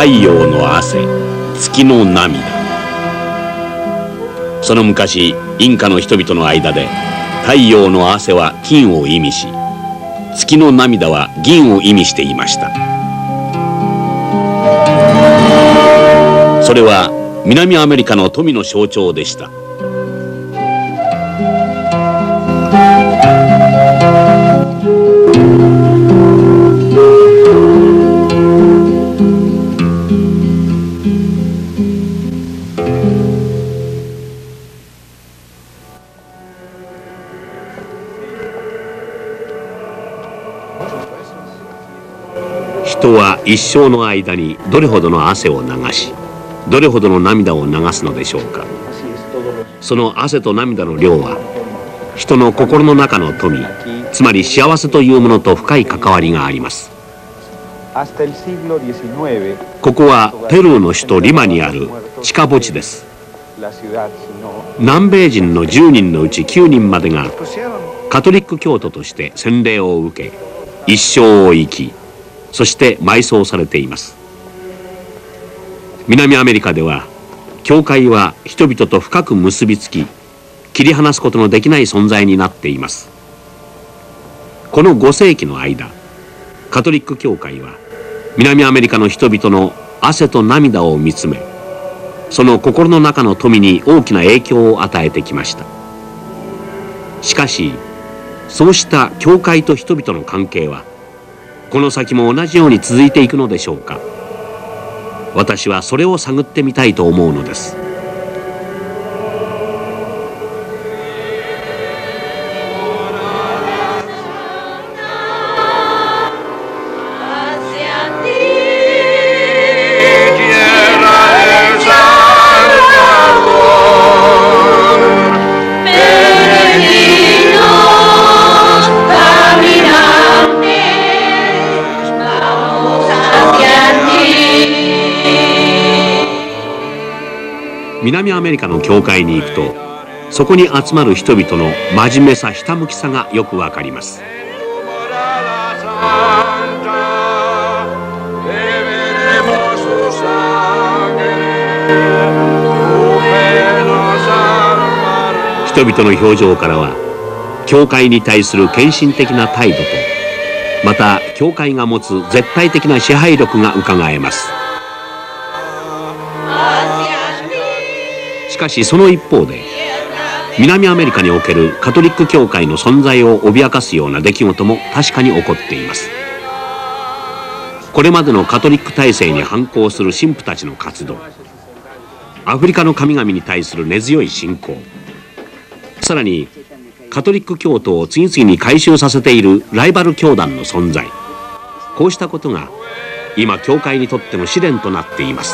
太陽の汗、月の涙。その昔、インカの人々の間で太陽の汗は金を意味し、月の涙は銀を意味していました。それは南アメリカの富の象徴でした。人は一生の間にどれほどの汗を流し、どれほどの涙を流すのでしょうか。その汗と涙の量は人の心の中の富、つまり幸せというものと深い関わりがあります。ここはペルーの首都リマにある地下墓地です。南米人の10人のうち9人までがカトリック教徒として洗礼を受け、一生を生き、そして埋葬されています。南アメリカでは教会は人々と深く結びつき、切り離すことのできない存在になっています。この5世紀の間、カトリック教会は南アメリカの人々の汗と涙を見つめ、その心の中の富に大きな影響を与えてきました。しかし、そうした教会と人々の関係はこの先も同じように続いていくのでしょうか。私はそれを探ってみたいと思うのです。南アメリカの教会に行くと、そこに集まる人々の真面目さ、ひたむきさがよくわかります。人々の表情からは教会に対する献身的な態度と、また教会が持つ絶対的な支配力がうかがえます。しかしその一方で、南アメリカにおけるカトリック教会の存在を脅かすような出来事も確かに起こっています。これまでのカトリック体制に反抗する神父たちの活動、アフリカの神々に対する根強い信仰、さらにカトリック教徒を次々に改宗させているライバル教団の存在、こうしたことが今教会にとっての試練となっています。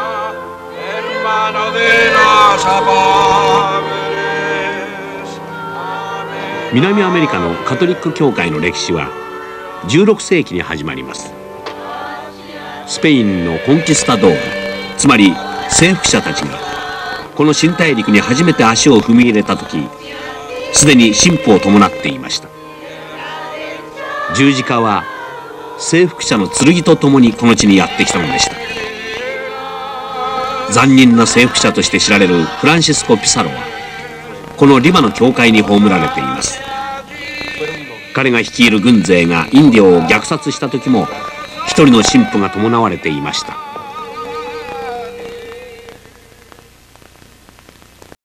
南アメリカのカトリック教会の歴史は16世紀に始まります。スペインのコンキスタドール、つまり征服者たちがこの新大陸に初めて足を踏み入れた時、すでに進歩を伴っていました。十字架は征服者の剣とともにこの地にやってきたのでした。残忍な征服者として知られるフランシスコ・ピサロはこのリマの教会に葬られています。彼が率いる軍勢がインディオを虐殺した時も一人の神父が伴われていました。